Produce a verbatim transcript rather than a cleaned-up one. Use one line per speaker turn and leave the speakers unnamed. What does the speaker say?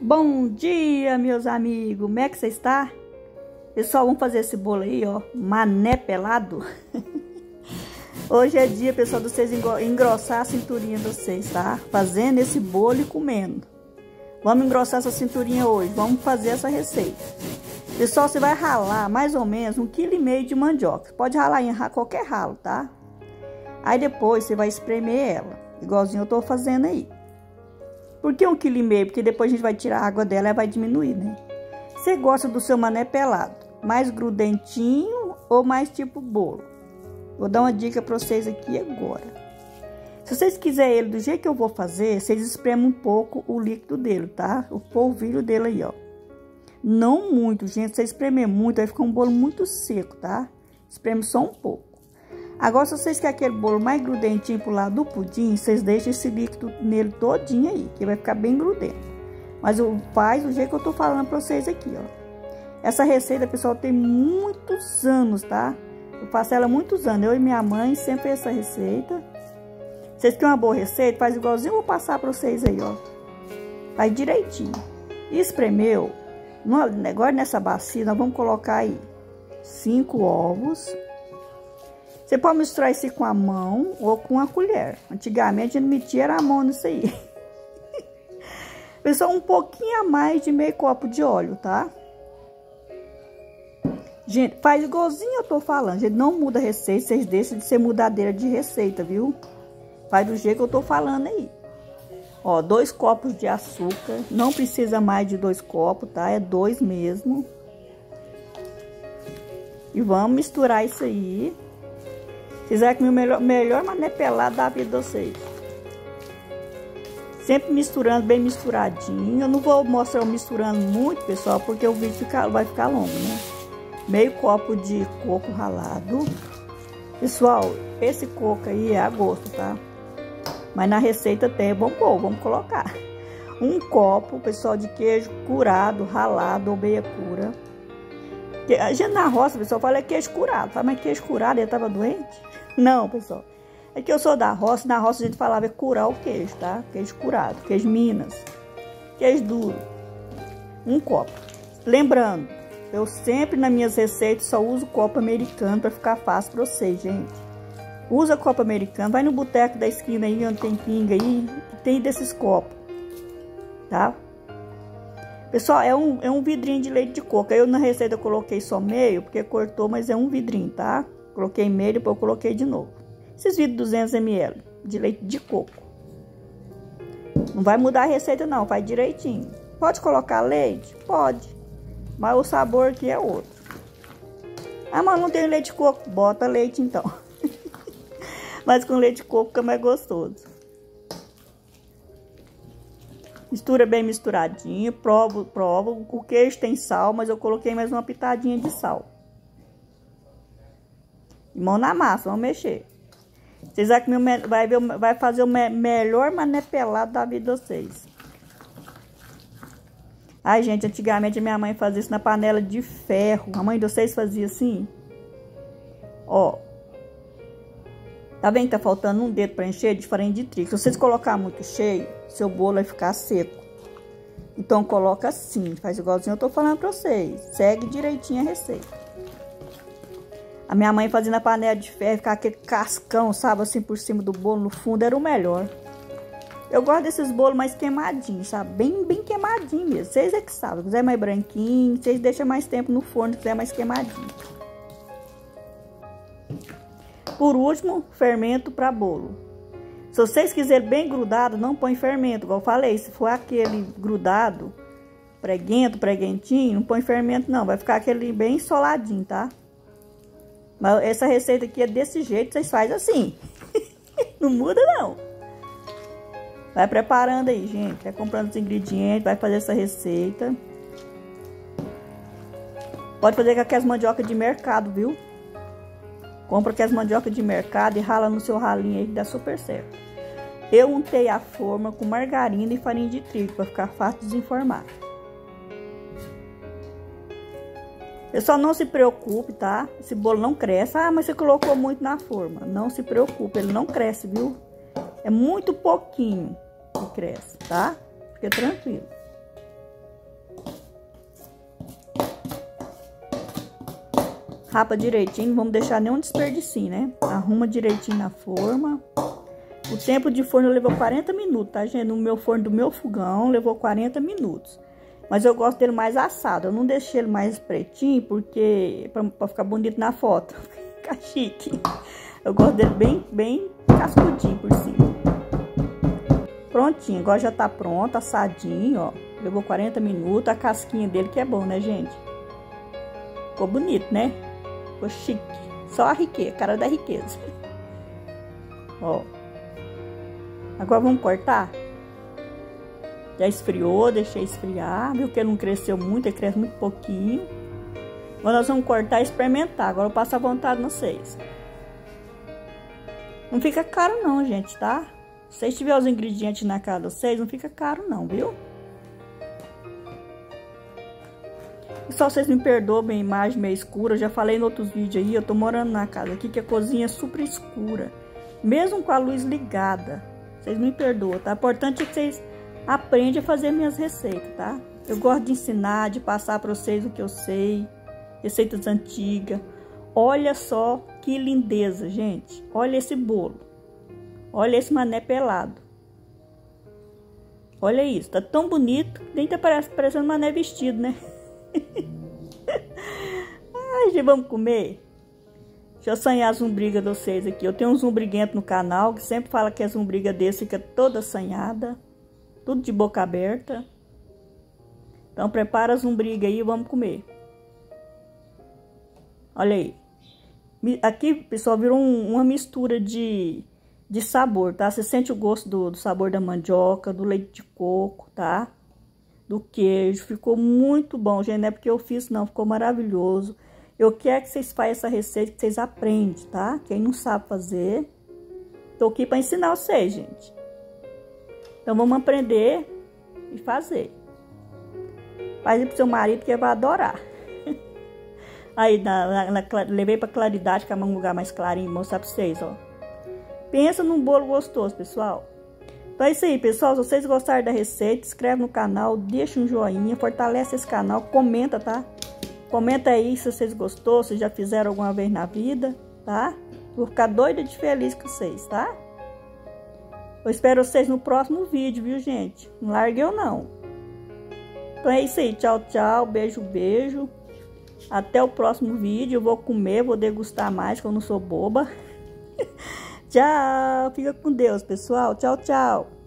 Bom dia, meus amigos, como é que você está? Pessoal, vamos fazer esse bolo aí, ó, mané pelado. Hoje é dia, pessoal, de vocês engrossar a cinturinha de vocês, tá? Fazendo esse bolo e comendo. Vamos engrossar essa cinturinha hoje, vamos fazer essa receita. Pessoal, você vai ralar mais ou menos um quilo e meio de mandioca. Pode ralar em qualquer ralo, tá? Aí depois você vai espremer ela, igualzinho eu tô fazendo aí. Por que um quilo e meio? Porque depois a gente vai tirar a água dela e vai diminuir, né? Você gosta do seu mané pelado? Mais grudentinho ou mais tipo bolo? Vou dar uma dica pra vocês aqui agora. Se vocês quiserem ele do jeito que eu vou fazer, vocês espremem um pouco o líquido dele, tá? O polvilho dele aí, ó. Não muito, gente. Se você espremer muito, vai ficar um bolo muito seco, tá? Espreme só um pouco. Agora, se vocês querem aquele bolo mais grudentinho pro lado do pudim, vocês deixam esse líquido nele todinho aí, que vai ficar bem grudento. Mas eu faz do jeito que eu tô falando pra vocês aqui, ó. Essa receita, pessoal, tem muitos anos, tá? Eu faço ela há muitos anos. Eu e minha mãe sempre fez essa receita. Vocês querem uma boa receita? Faz igualzinho eu vou passar pra vocês aí, ó. Faz direitinho. Espremeu. Agora nessa bacia, nós vamos colocar aí cinco ovos. Você pode misturar isso com a mão ou com a colher. Antigamente a gente metia a mão nisso aí. Pessoal, um pouquinho a mais de meio copo de óleo, tá? Gente, faz igualzinho eu tô falando. Gente, não muda a receita, vocês deixam de ser mudadeira de receita, viu? Faz do jeito que eu tô falando aí. Ó, dois copos de açúcar. Não precisa mais de dois copos, tá? É dois mesmo. E vamos misturar isso aí. Vocês vão comer o melhor, melhor mané pelado da vida de vocês. Sempre misturando, bem misturadinho. Eu não vou mostrar eu misturando muito, pessoal, porque o vídeo fica, vai ficar longo, né? Meio copo de coco ralado. Pessoal, esse coco aí é a gosto, tá? Mas na receita tem, vamos pôr, vamos colocar. Um copo, pessoal, de queijo curado, ralado ou meia cura. A gente na roça, pessoal, fala é queijo curado, tá? Mas queijo curado, ele tava doente? Não, pessoal. É que eu sou da roça, na roça a gente falava é curar o queijo, tá? Queijo curado, queijo Minas, queijo duro. Um copo. Lembrando, eu sempre nas minhas receitas só uso copo americano pra ficar fácil pra vocês, gente. Usa copo americano, vai no boteco da esquina aí, onde tem pinga aí, tem desses copos, tá? Pessoal, é um, é um vidrinho de leite de coco. Eu na receita eu coloquei só meio, porque cortou, mas é um vidrinho, tá? Coloquei meio, depois eu coloquei de novo. Esses vidros duzentos mililitros de leite de coco. Não vai mudar a receita não, faz direitinho. Pode colocar leite? Pode. Mas o sabor aqui é outro. Ah, mas não tem leite de coco? Bota leite então. Mas com leite de coco fica mais gostoso. Mistura bem misturadinho, prova, prova. O queijo tem sal, mas eu coloquei mais uma pitadinha de sal. E mão na massa, vamos mexer. Vocês vão comer, vai, ver, vai fazer o me, melhor mané pelado da vida de vocês. Ai, gente, antigamente a minha mãe fazia isso na panela de ferro. A mãe de vocês fazia assim. Ó. Tá vendo que tá faltando um dedo para encher de farinha de trigo? Se vocês colocar muito cheio, seu bolo vai ficar seco. Então coloca assim, faz igualzinho eu tô falando pra vocês. Segue direitinho a receita. A minha mãe fazia na panela de ferro, ficar aquele cascão, sabe, assim por cima do bolo, no fundo, era o melhor. Eu gosto desses bolos mais queimadinhos, sabe? Bem, bem queimadinho mesmo. Vocês é que sabem. Se quiser mais branquinho, vocês deixam mais tempo no forno, se quiser mais queimadinho. Por último, fermento para bolo. Se vocês quiserem bem grudado, não põe fermento, igual eu falei. Se for aquele grudado, preguento, preguentinho, não põe fermento não. Vai ficar aquele bem soladinho, tá? Mas essa receita aqui é desse jeito, vocês fazem assim. Não muda não. Vai preparando aí, gente. Vai comprando os ingredientes, vai fazer essa receita. Pode fazer com aquelas mandioca de mercado, viu? Compra aquelas mandioca de mercado e rala no seu ralinho aí que dá super certo. Eu untei a forma com margarina e farinha de trigo para ficar fácil de desenformar. Pessoal, não se preocupe, tá? Esse bolo não cresce. Ah, mas você colocou muito na forma. Não se preocupe, ele não cresce, viu? É muito pouquinho que cresce, tá? Fica tranquilo. Rapa direitinho, não vamos deixar nenhum desperdício, né? Arruma direitinho na forma. O tempo de forno levou quarenta minutos, tá, gente? No meu forno do meu fogão levou quarenta minutos. Mas eu gosto dele mais assado. Eu não deixei ele mais pretinho, porque pra, pra ficar bonito na foto. Ficar chique. Eu gosto dele bem, bem cascudinho por cima. Prontinho, agora já tá pronto, assadinho, ó. Levou quarenta minutos. A casquinha dele que é bom, né, gente? Ficou bonito, né? Ficou chique. Só a riqueza, cara da riqueza. Ó. Agora vamos cortar. Já esfriou, deixei esfriar. Viu que ele não cresceu muito, ele cresce muito pouquinho. Agora nós vamos cortar e experimentar. Agora eu passo à vontade vocês. Não fica caro não, gente, tá? Se vocês tiverem os ingredientes na casa de vocês, não fica caro não, viu? E só vocês me perdoam, minha imagem meio escura. Eu já falei em outros vídeos aí, eu tô morando na casa aqui que a cozinha é super escura. Mesmo com a luz ligada. Vocês me perdoam, tá? O importante é que vocês aprendam a fazer minhas receitas, tá? Eu gosto de ensinar, de passar para vocês o que eu sei. Receitas antigas. Olha só que lindeza, gente. Olha esse bolo. Olha esse mané pelado. Olha isso, tá tão bonito. Nem tá parecendo mané vestido, né? Ai, gente, vamos comer? Deixa eu assanhar as zumbrigas de vocês aqui. Eu tenho um zumbriguento no canal que sempre fala que a zumbriga desse fica toda assanhada. Tudo de boca aberta. Então prepara a zumbriga aí e vamos comer. Olha aí. Aqui, pessoal, virou um, uma mistura de, de sabor, tá? Você sente o gosto do, do sabor da mandioca, do leite de coco, tá? Do queijo. Ficou muito bom, gente. Não é porque eu fiz, não. Ficou maravilhoso. Eu quero que vocês façam essa receita, que vocês aprendem, tá? Quem não sabe fazer, tô aqui para ensinar vocês, gente. Então, vamos aprender e fazer. Faz aí pro seu marido que ele vai adorar. Aí, na, na, na, levei pra claridade, que é um lugar mais clarinho, mostrar pra vocês, ó. Pensa num bolo gostoso, pessoal. Então é isso aí, pessoal. Se vocês gostaram da receita, inscreve no canal, deixa um joinha, fortalece esse canal, comenta, tá? Comenta aí se vocês gostou, se já fizeram alguma vez na vida, tá? Vou ficar doida de feliz com vocês, tá? Eu espero vocês no próximo vídeo, viu, gente? Não largue eu, não. Então é isso aí. Tchau, tchau. Beijo, beijo. Até o próximo vídeo. Eu vou comer, vou degustar mais, que eu não sou boba. Tchau. Fica com Deus, pessoal. Tchau, tchau.